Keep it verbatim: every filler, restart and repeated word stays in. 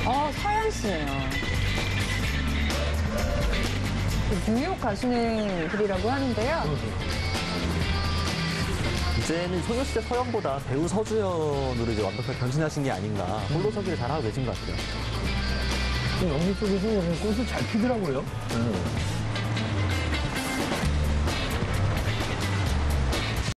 어, 서연 씨네요. 뉴욕 가시는 길이라고 하는데요. 이제는 소녀시대 서연보다 배우 서주연으로 이제 완벽하게 변신하신 게 아닌가. 홀로서기를 잘하고 계신 것 같아요. 영미 쪽에서 꽃을 잘 피더라고요. 네.